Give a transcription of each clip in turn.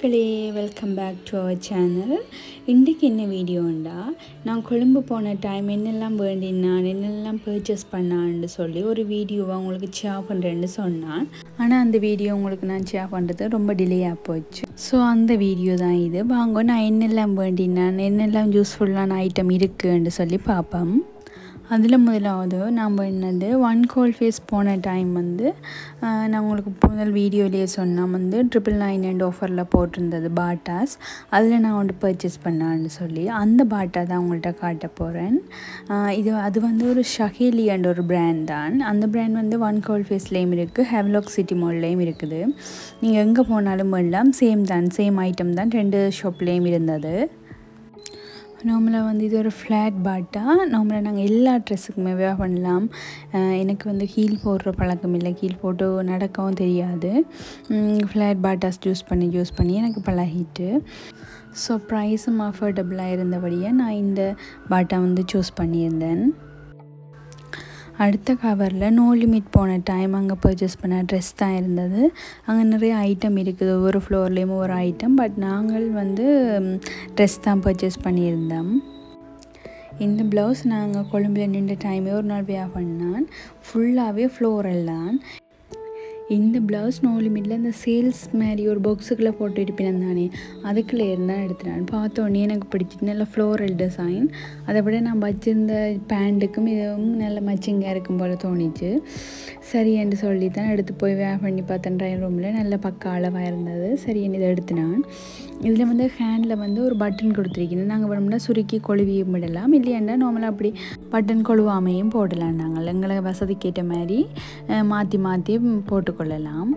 மக்களே, welcome back to our channel. இன்றைக்கு என்ன வீடியோண்டா, நான் கொழும்பு போன டைம் என்னெல்லாம் வேண்டினான், என்னெல்லாம் பர்ச்சேஸ் பண்ணான்னு சொல்லி ஒரு வீடியோவை உங்களுக்கு ஷேர் பண்ணுறேன்னு சொன்னான். ஆனால் அந்த வீடியோ உங்களுக்கு நான் ஷேர் பண்ணுறது ரொம்ப டிலேயாக போச்சு. ஸோ அந்த வீடியோ தான் இது. வாங்க நான் என்னெல்லாம் வேண்டினான், என்னெல்லாம் யூஸ்ஃபுல்லான ஐட்டம் இருக்குன்னு சொல்லி பார்ப்போம். அதில் முதலாவது நாம் என்னது ஒன் கோல் ஃபேஸ் போன டைம் நான் உங்களுக்கு முதல் வீடியோலேயே சொன்னால் 999 ஆஃபரில் போட்டிருந்தது பாட்டாஸ். அதில் நான் பர்ச்சேஸ் பண்ணான்னு சொல்லி அந்த பாட்டா தான் உங்கள்கிட்ட காட்ட போகிறேன். அது ஒரு ஷஹேலி அண்ட் ஒரு பிராண்ட் தான். அந்த பிராண்ட் ஒன் கோல் ஃபேஸ்லேயும் இருக்குது, ஹெவ்லாக் சிட்டி மால்லேயும் இருக்குது. நீங்கள் எங்கே போனாலும் எல்லாம் சேம் ஐட்டம் தான் 2 ஷாப்லேயும் இருந்தது. நார்மலாக இது ஒரு ஃப்ளாட் பாட்டா. நார்மலாக நாங்கள் எல்லா ட்ரெஸ்ஸுக்குமே வேர் பண்ணலாம். எனக்கு ஹீல் போடுற பழக்கம் இல்லை, ஹீல் போட்டு நடக்கவும் தெரியாது. ஃப்ளாட் பாட்டாஸ் யூஸ் பண்ணி எனக்கு பழகிட்டு. ஸோ ப்ரைஸும் அஃபோர்டபுளாக இருந்தபடியே நான் இந்த பாட்டா சூஸ் பண்ணியிருந்தேன். அடுத்த கவரில் நோ லிமிட் போன டைம் அங்கே பர்ச்சேஸ் பண்ண ட்ரெஸ் தான் இருந்தது. அங்கே நிறைய ஐட்டம் இருக்குது, ஒவ்வொரு ஃப்ளோர்லேயும் ஒரு ஐட்டம். பட் நாங்கள் ட்ரெஸ் தான் பர்ச்சேஸ் பண்ணியிருந்தோம். இந்த ப்ளவுஸ் நாங்கள் கொழும்பில் நின்ற டைமே ஒரு நாள் வேர் பண்ணான். ஃபுல்லாகவே ஃப்ளோரல் தான். இந்த ப்ளவுஸ் நோ லிமிட்டில் இந்த சேல்ஸ் மாதிரி ஒரு பாக்ஸுக்குள்ளே போட்டு இருப்பேன் தானே, அதுக்குள்ளே இருந்தால் எடுத்துனான். பார்த்தோன்னே எனக்கு பிடிச்சிட்டு நல்ல ஃப்ளோரல் டிசைன். அதை விட நான் வச்சிருந்த பேண்ட்டுக்கும் இதுவும் நல்ல மச்சிங்காக இருக்கும் போல் தோணிச்சு. சரி என்று சொல்லி தான் எடுத்து போய் வேர் பண்ணி பார்த்தேன். ட்ரையல் ரூமில் நல்ல பக்க அளவாக இருந்தது. சரி இதை எடுத்துனான். இதில் ஹேண்டில் ஒரு பட்டன் கொடுத்துருக்கீங்க. நாங்கள் வேணும்னா சுருக்கி கொழுவியும் விடலாம், இல்லையாண்டா நார்மலாக அப்படி பட்டன் கொழுவாமையும் போடலாம். நாங்கள் எங்களை வசதிக்கேற்ற மாதிரி மாற்றி போட்டுக்கொள்ளலாம்.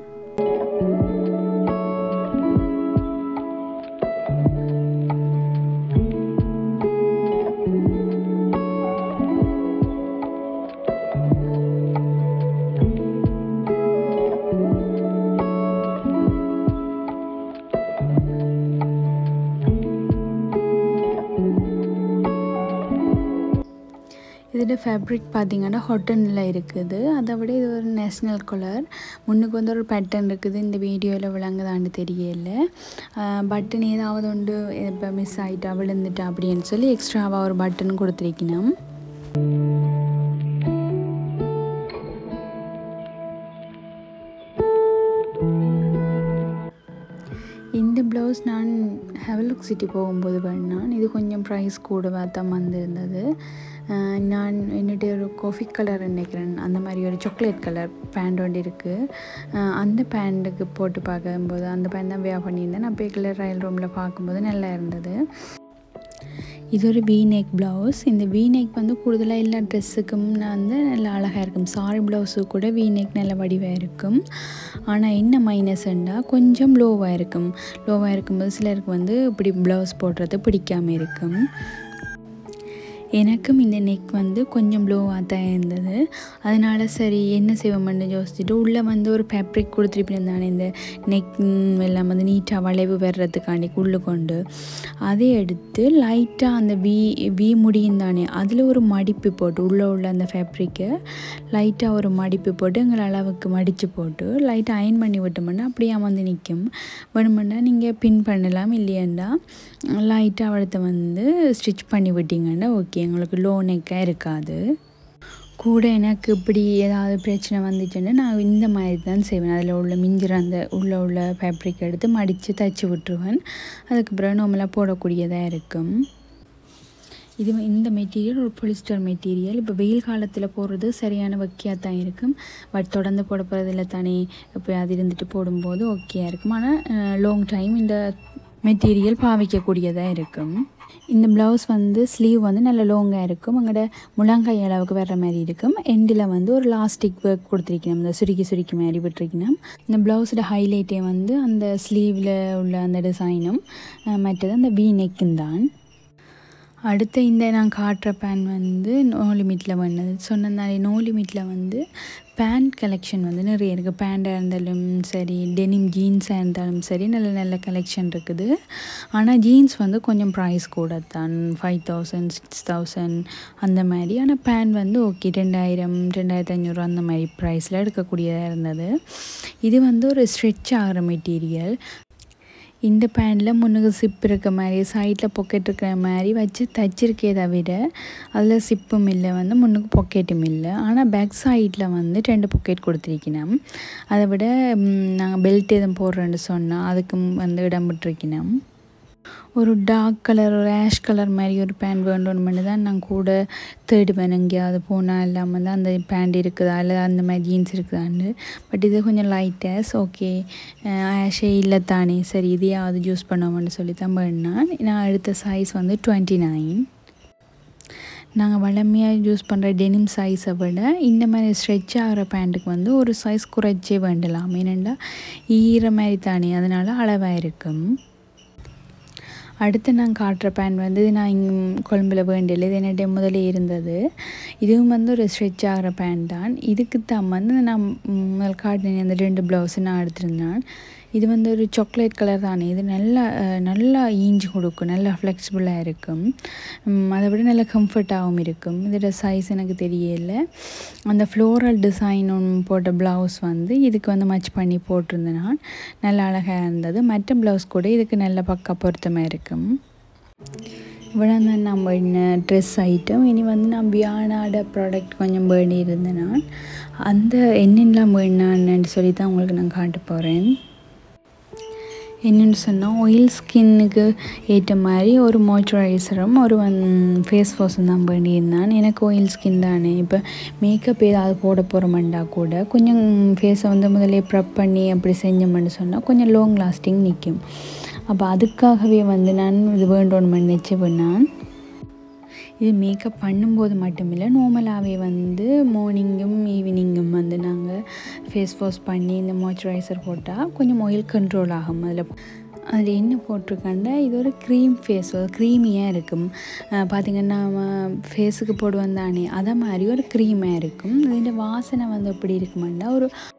இதில் ஃபேப்ரிக் பார்த்திங்கன்னா ஹாட்டனில் இருக்குது. அதை விட இது ஒரு நேஷ்னல் கலர். முன்னுக்கு ஒரு பேட்டர்ன் இருக்குது. இந்த வீடியோவில் விளங்குதான்னு தெரியல. பட்டன் ஏதாவது இப்போ மிஸ் ஆகிட்டா விழுந்துட்டா அப்படின்னு சொல்லி எக்ஸ்ட்ராவாக ஒரு பட்டன் கொடுத்துருக்கணும். இந்த ப்ளவுஸ் நான் ஹெவ்லாக் சிட்டி போகும்போது பண்ணான். இது கொஞ்சம் ப்ரைஸ் கூடவா தான் வந்திருந்தது. நான் என்னுடைய ஒரு காஃபி கலர் நினைக்கிறேன், அந்த மாதிரி ஒரு சாக்லேட் கலர் பேண்ட் ஒன்று இருக்குது. அந்த பேண்ட்டுக்கு போட்டு பார்க்கும்போது அந்த பேண்ட் தான் வேர் பண்ணியிருந்தேன். நான் போய் கலர் ரயில் ரூமில் பார்க்கும்போது நல்லா இருந்தது. இது ஒரு வீநெக் ப்ளவுஸ். இந்த வீநெக் கூடுதலாக எல்லா ட்ரெஸ்ஸுக்கும் நல்லா அழகாக இருக்கும். சாரி ப்ளவுஸு கூட வீநெக் நல்ல வடிவாக இருக்கும். ஆனால் என்ன மைனஸ்ண்டா கொஞ்சம் லோவாக இருக்கும்போது சிலருக்கு இப்படி ப்ளவுஸ் போடுறது பிடிக்காமல் இருக்கும். எனக்கும் இந்த நெக் கொஞ்சம் லோவாக தான் இருந்தது. அதனால் சரி என்ன செய்வோம்னு யோசிச்சுட்டு உள்ளே ஒரு ஃபேப்ரிக் கொடுத்துருப்பேன் தானே, இந்த நெக் எல்லாம் நீட்டாக வளைவு வர்றதுக்காண்டி உள்ளே கொண்டு அதை எடுத்து லைட்டாக அந்த வி முடியும் தானே, அதில் ஒரு மடிப்பு போட்டு உள்ள அந்த ஃபேப்ரிக்கை லைட்டாக ஒரு மடிப்பு போட்டு எங்கள் அளவுக்கு மடித்து போட்டு லைட்டாக அயன் பண்ணி விட்டோம்னா அப்படியே நிற்கும். வேணுமெண்டா நீங்கள் பின் பண்ணலாம், இல்லையாண்டா லைட்டாக அவளத்தை ஸ்டிச் பண்ணி விட்டிங்கன்னா ஓகே, எங்களுக்கு லோ நெக்காக இருக்காது. கூட எனக்கு இப்படி ஏதாவது பிரச்சனை வந்துச்சுன்னா நான் இந்த மாதிரி தான் செய்வேன். அதில் உள்ள மிஞ்சிற அந்த உள்ள ஃபேப்ரிக் எடுத்து மடித்து தைச்சி விட்டுருவேன். அதுக்கப்புறம் நார்மலாக போடக்கூடியதாக இருக்கும். இந்த மெட்டீரியல் ஒரு பொலிஸ்டர் மெட்டீரியல். இப்போ வெயில் காலத்தில் போடுறது சரியான வக்கியாக தான் இருக்கும். பட் தொடர்ந்து போட போகிறதில்ல தானே, இப்போ அது இருந்துட்டு போடும்போது ஓகேயாக இருக்கும். ஆனால் லாங் டைம் இந்த மெட்டீரியல் பாவிக்கக்கூடியதாக இருக்கும். இந்த ப்ளவுஸ் ஸ்லீவ் நல்ல லாங்காக இருக்கும். அங்கோட முழங்கை அளவுக்கு வர்ற மாதிரி இருக்கும். எண்டில் ஒரு லாஸ்டிக் ஒர்க் கொடுத்துருக்கணும், இந்த சுருக்கி மாதிரி விட்டுருக்கணும். இந்த ப்ளவுஸோட ஹைலைட்டே அந்த ஸ்லீவில் உள்ள அந்த டிசைனும் மற்றது அந்த வீ நெக்கும் தான். அடுத்து இந்த நான் காட்டுற பேண்ட் நோ லிமிட்டில் பண்ணது சொன்னதாலே. நோ லிமிட்டில் பேண்ட் கலெக்ஷன் நிறைய இருக்குது. பேண்டாக இருந்தாலும் சரி, டெனிம் ஜீன்ஸாக இருந்தாலும் சரி, நல்ல நல்ல கலெக்ஷன் இருக்குது. ஆனால் ஜீன்ஸ் கொஞ்சம் ப்ரைஸ் கூட தான், 5000 6000 அந்த மாதிரி. ஆனால் பேண்ட் ஓகே 2000 2500 அந்த மாதிரி ப்ரைஸில் எடுக்கக்கூடியதாக இருந்தது. இது ஒரு ஸ்ட்ரெச் ஆகிற மெட்டீரியல். இந்த பேண்டில் முன்னுக்கு சிப் இருக்க மாதிரி சைடில் பொக்கெட் இருக்கிற மாதிரி வச்சு தைச்சிருக்கே தவிர அதில் சிப்பும் இல்லை வந்து முன்னுக்கு பொக்கெட்டும் இல்லை. ஆனால் பேக் சைடில் வந்து 2 பொக்கெட் கொடுத்துருக்கணும். அதை விட நாங்கள் பெல்ட் எதுவும் போடுறேன்னு சொன்னால் அதுக்கு வந்து இடம் விட்டுருக்கணும். ஒரு டார்க் கலர் ஒரு ஆஷ் கலர் மாதிரி ஒரு பேண்ட் வேண்டோன்னு தான் நான் கூட தேடுவேன். எங்கேயாவது போனால் எல்லாம் வந்து அந்த பேண்ட் இருக்குதா இல்லை அந்த மாதிரி ஜீன்ஸ் இருக்குதான்னு. பட் இது கொஞ்சம் லைட்டஸ் ஓகே ஆஷே இல்லை தானே சரி இதையாவது யூஸ் பண்ணுவோம்னு சொல்லி தான் வேணான். நான் எடுத்த சைஸ் வந்து 29. நாங்கள் வழமையாக யூஸ் பண்ணுற டெனிம் சைஸை விட இந்த மாதிரி ஸ்ட்ரெச் ஆகிற பேண்ட்டுக்கு வந்து ஒரு சைஸ் குறைச்சே வேண்டலாம். ஏனெண்டா ஈர மாதிரி தானே அதனால் அளவாக இருக்கும். அடுத்து நான் காட்டுற பேண்ட் வந்து நான் இங்கே கொழும்பில் வேண்டியது இது என்னிட்ட முதலே இருந்தது. இதுவும் வந்து ஒரு ஸ்ட்ரெச் ஆகிற பேண்ட் தான். இதுக்கு தான் வந்து நான் முதல் காட்டினேன் அந்த 2 ப்ளவுஸு நான் எடுத்திருந்தேன். இது வந்து ஒரு சாக்லேட் கலர் தானே. இது நல்லா ஈஞ்சு கொடுக்கும், நல்லா ஃப்ளெக்சிபிளாக இருக்கும், அதை விட நல்லா கம்ஃபர்ட்டாகவும் இருக்கும். இதோட சைஸ் எனக்கு தெரியல. அந்த ஃப்ளோரல் டிசைன் போட்ட ப்ளவுஸ் வந்து இதுக்கு வந்து மச் பண்ணி போட்டிருந்தேன் நான். நல்லா அழகாக இருந்தது. மற்ற ப்ளவுஸ் கூட இதுக்கு நல்ல பக்கா பொருத்தமாக இருக்கும். இவ்வளோ தான் நம்ம ட்ரெஸ் ஐட்டம். இனி வந்து நான் வியானாட ப்ராடக்ட் கொஞ்சம் வேண்டி இருந்தேன். நான் அந்த என்னென்னலாம் வேணான்னு சொல்லி தான் உங்களுக்கு நான் காட்ட போகிறேன். என்னென்னு சொன்னால் ஆயில் ஸ்கின்னுக்கு ஏற்ற மாதிரி ஒரு மாய்ஸ்சரைசரும் ஒரு ஃபேஸ் வாஷும் தான் வேண்டியிருந்தான். எனக்கு ஆயில் ஸ்கின் தானே. இப்போ மேக்கப் ஏதாவது போட போகிறோம்டா கூட கொஞ்சம் ஃபேஸை வந்து முதலே ப்ரெப் பண்ணி அப்படி செஞ்சோம்னு சொன்னால் கொஞ்சம் லாங் லாஸ்டிங் நிற்கும். அப்போ அதுக்காகவே வந்து நான் இது வேண்டோன்னு நினச்சேன். நான் இது மேக்கப் பண்ணும்போது மட்டும் இல்லை, நார்மலாகவே வந்து மார்னிங்கும் ஈவினிங்கும் வந்து நாங்கள் ஃபேஸ் வாஷ் பண்ணி இந்த மாய்ஸ்சரைசர் போட்டால் கொஞ்சம் ஆயில் கண்ட்ரோல் ஆகும். அதில் என்ன போட்டிருக்கேன்னா இது ஒரு க்ரீம் ஃபேஸ் க்ரீமியாக இருக்கும். பார்த்திங்கன்னா ஃபேஸுக்கு போடுவோம் தானே அதை மாதிரி ஒரு க்ரீமாக இருக்கும். இதோட வாசனை வந்து எப்படி இருக்குமாண்டா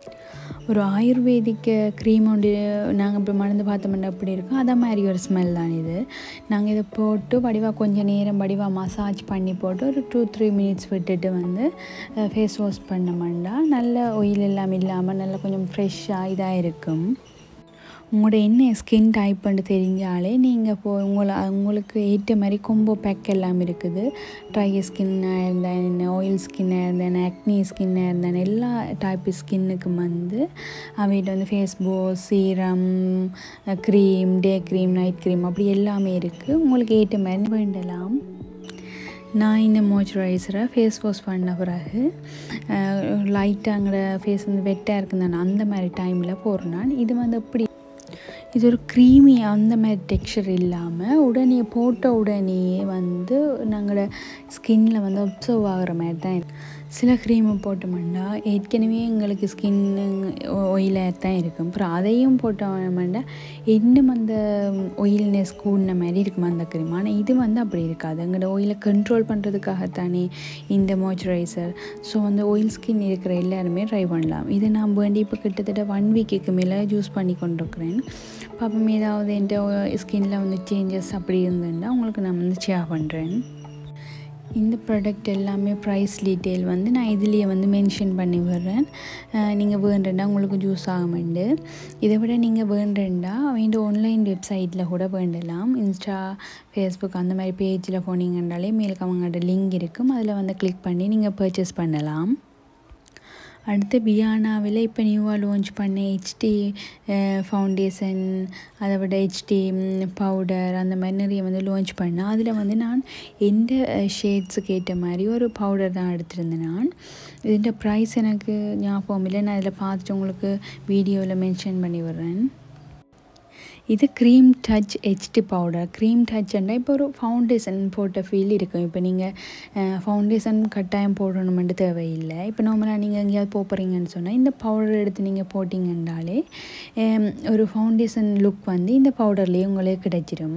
ஒரு ஆயுர்வேதிக் க்ரீம் ஒன்று நாங்கள் இப்போ மணந்து பார்த்தோம்னா எப்படி இருக்கும் அதை மாதிரி ஒரு ஸ்மெல் தான் இது. நாங்கள் இதை போட்டு வடிவாக கொஞ்சம் நேரம் வடிவாக மசாஜ் பண்ணி போட்டு ஒரு 2-3 மினிட்ஸ் விட்டுட்டு வந்து ஃபேஸ் வாஷ் பண்ணோம்னா நல்ல ஆயில் எல்லாம் இல்லாமல் நல்லா கொஞ்சம் ஃப்ரெஷ்ஷாக இதாக இருக்கும். உங்களோட என்ன ஸ்கின் டைப்புன்னு தெரிஞ்சாலே நீங்கள் உங்களுக்கு ஏற்ற மாதிரி கொம்போ பேக் எல்லாம் இருக்குது. ட்ரை ஸ்கின்னாக இருந்தேன், ஆயில் ஸ்கின்னாக இருந்தேன், ஆக்னி ஸ்கின்னாக இருந்தேன், எல்லா டைப்பு ஸ்கின்னுக்கும் வந்து அவைகிட்ட வந்து face wash, serum, cream, day cream, night cream அப்படி எல்லாமே இருக்குது. உங்களுக்கு ஏற்ற மாதிரி வேண்டலாம். நான் இந்த மாய்ஸ்சரைசரை ஃபேஸ் வாஷ் பண்ண பிறகு லைட்டாக அங்கே ஃபேஸ் வந்து வெட்டாக இருக்குந்தானே அந்த மாதிரி டைமில் போடுறேன். இது வந்து எப்படி இது ஒரு க்ரீமி அந்த மாதிரி டெக்ஸ்சர் இல்லாமல் உடனே போட்ட உடனே வந்து நாங்களோட ஸ்கின்னில் வந்து அப்சர்வ் ஆகிற மாதிரி தான் இருக்குது. சில க்ரீமை போட்டோம்னா ஏற்கனவே எங்களுக்கு ஸ்கின் ஆயிலாக தான் இருக்கும். அப்புறம் அதையும் போட்டோம்னா இன்னும் அந்த ஆயில்னஸ் கூடின மாதிரி இருக்கும் அந்த க்ரீம். ஆனால் இது வந்து அப்படி இருக்காது. எங்களோட ஆயிலை கண்ட்ரோல் பண்ணுறதுக்காகத்தானே இந்த மாய்ஸ்சரைசர். ஸோ அந்த ஆயில் ஸ்கின் இருக்கிற எல்லாருமே ட்ரை பண்ணலாம். இதை நான் வேண்டி இப்போ கிட்டத்தட்ட 1 வீக்குக்கு மேலே யூஸ் பண்ணி கொண்டிருக்கிறேன். பாப்போம் ஏதாவது என் ஸ்கின்னில் வந்து சேஞ்சஸ் அப்படி இருந்ததுன்னா உங்களுக்கு நான் வந்து ஷேர் பண்ணுறேன். இந்த ப்ராடக்ட் எல்லாமே ப்ரைஸ் டீட்டெயில் வந்து நான் இதுலேயே வந்து மென்ஷன் பண்ணி விடுறேன். நீங்கள் வேண்டா உங்களுக்கு யூஸ் ஆகுமெண்டு. இதை விட நீங்கள் வேண்டா வேண்டிய ஆன்லைன் வெப்சைட்டில் கூட வேண்டலாம். இன்ஸ்டா, ஃபேஸ்புக் அந்த மாதிரி பேஜில் போனீங்கன்னாலே மேலுக்கு அவங்களோட லிங்க் இருக்கும். அதில் வந்து கிளிக் பண்ணி நீங்கள் பர்ச்சேஸ் பண்ணலாம். அடுத்து வியானாவில் இப்போ நியூவாக லான்ச் பண்ண ஹெச்டி ஃபவுண்டேஷன், அதை விட ஹெச்டி பவுடர் அந்த மாதிரி நிறைய வந்து லான்ச் பண்ணேன். அதில் வந்து நான் எந்த ஷேட்ஸுக்கு ஏற்ற மாதிரி ஒரு பவுடர் தான் எடுத்திருந்தேன். நான் இதோட ப்ரைஸ் எனக்கு ஞாபகம் இல்லை. நான் இதில் பார்த்துட்டு உங்களுக்கு வீடியோவில் மென்ஷன் பண்ணி விடுறேன். இது cream touch HD powder. Cream டச்ன்னா இப்போ ஒரு ஃபவுண்டேஷன் போட்ட ஃபீல் இருக்கும். இப்போ நீங்கள் ஃபவுண்டேஷன் கட்டாயம் போடணுமென்று தேவையில்லை. இப்போ நார்மலாக நீங்கள் எங்கேயாவது போகிறீங்கன்னு சொன்னால் இந்த பவுடர் எடுத்து நீங்கள் போட்டிங்கன்னாலே ஒரு ஃபவுண்டேஷன் லுக் வந்து இந்த பவுடர்லேயே உங்களுக்கு கிடைச்சிடும்.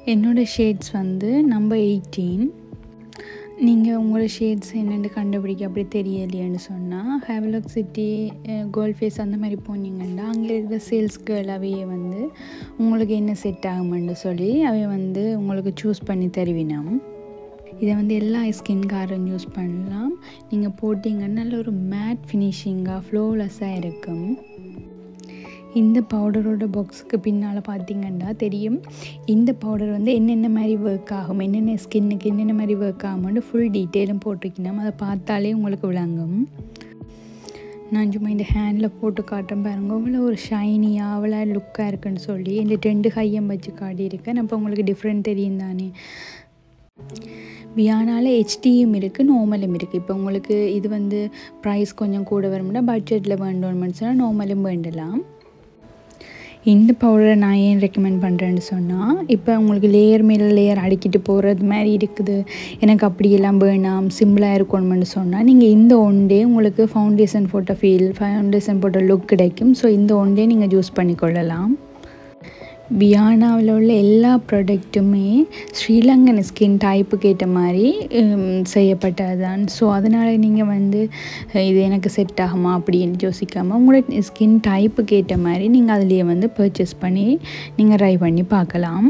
என்னோடய ஷேட்ஸ் வந்து நம்பர் 18. நீங்கள் உங்களோட ஷேட்ஸ் என்னென்னு கண்டுபிடிக்க அப்படி தெரியலையேன்னு சொன்னால் ஹேவலாக் சிட்டி, கோல்ட் ஃபேஸ் அந்த மாதிரி போனீங்கன்னா அங்கே இருக்கிற சேல்ஸ் கேர்ள் அவையே வந்து உங்களுக்கு என்ன செட் ஆகுமென்னு சொல்லி அவைய வந்து உங்களுக்கு சூஸ் பண்ணி தருவினோம். இதை வந்து எல்லா ஸ்கின்காரும் யூஸ் பண்ணலாம். நீங்கள் போட்டிங்கன்னா நல்ல ஒரு மேட் ஃபினிஷிங்காக ஃப்ளோலெஸ்ஸாக இருக்கும். இந்த பவுடரோட பாக்ஸுக்கு பின்னால் பார்த்திங்கன்னா தெரியும் இந்த பவுடர் வந்து என்னென்ன மாதிரி ஒர்க் ஆகும், என்னென்ன ஸ்கின்னுக்கு என்னென்ன மாதிரி ஒர்க் ஆகும்னு ஃபுல் டீட்டெயிலும் போட்டிருக்கணும். அதை பார்த்தாலே உங்களுக்கு விளங்கும். நான் சும்மா இந்த ஹேண்டில் போட்டு காட்டுறேன் பாருங்க, அவ்வளோ ஒரு ஷைனியாக அவ்வளோ லுக்காக இருக்குன்னு சொல்லி இந்த 2 கையம் வச்சு காட்டியிருக்கேன். அப்போ உங்களுக்கு டிஃப்ரெண்ட் தெரியும் தானே. வியானாவில் ஹெச்டியும் இருக்குது, நார்மலும் இருக்குது. இப்போ உங்களுக்கு இது வந்து ப்ரைஸ் கொஞ்சம் கூட வரும்னா பட்ஜெட்டில் வேண்டோன்னு சொன்னால் நார்மலும் வேண்டலாம். இந்த பவுடரை நான் ஏன் ரெக்கமெண்ட் பண்ணுறேன்னு சொன்னால், இப்போ உங்களுக்கு லேயர் மேலே லேயர் அடிக்கிட்டு போகிறது மாதிரி இருக்குது, எனக்கு அப்படியெல்லாம் வேணாம் சிம்பிளாக இருக்கணும்னு சொன்னால் நீங்கள் இந்த ஒன்டே உங்களுக்கு ஃபவுண்டேஷன் போட்ட ஃபவுண்டேஷன் போட்ட லுக் கிடைக்கும். ஸோ இந்த ஒன்டே நீங்கள் யூஸ் பண்ணிக்கொள்ளலாம். வியானாவில் உள்ள எல்லா ப்ராடக்ட்டுமே ஸ்ரீலங்கன் ஸ்கின் டைப்புக்கு ஏற்ற மாதிரி செய்யப்பட்டது தான். ஸோ அதனால் நீங்கள் வந்து இது எனக்கு செட் ஆகுமா அப்படின்னு யோசிக்காமல் உங்களோட ஸ்கின் டைப்புக்கு ஏற்ற மாதிரி நீங்கள் அதிலேயே வந்து பர்ச்சேஸ் பண்ணி நீங்கள் ட்ரை பண்ணி பார்க்கலாம்.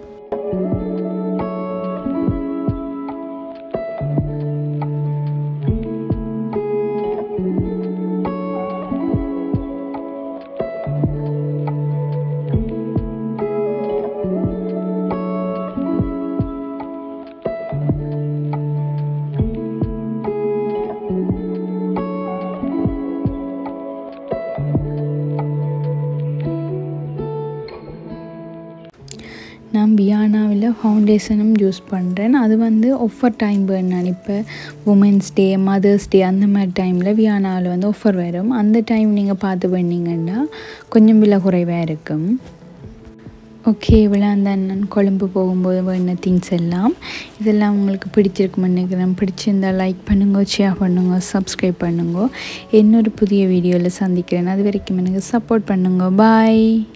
நான் வியானாவில் ஃபவுண்டேஷனும் யூஸ் பண்ணுறேன். அது வந்து ஆஃபர் டைம் வேணும். இப்போ உமன்ஸ் டே, மதர்ஸ் டே அந்த மாதிரி டைமில் வியானாவில் வந்து ஆஃபர் வரும். அந்த டைம் நீங்கள் பார்த்து பண்ணிங்கன்னா கொஞ்சம் விலை குறைவாக இருக்கும். ஓகே, இவ்வளோ தான் நான் கொழும்பு போகும்போது வேணும் திங்ஸ் எல்லாம். இதெல்லாம் உங்களுக்கு பிடிச்சிருக்குன்னு நினைக்கிறேன். பிடிச்சிருந்தால் லைக் பண்ணுங்க, ஷேர் பண்ணுங்க, சப்ஸ்கிரைப் பண்ணுங்க. இன்னொரு புதிய வீடியோவில் சந்திக்கிறேன். அது வரைக்கும் எனக்கு சப்போர்ட் பண்ணுங்க. பாய்.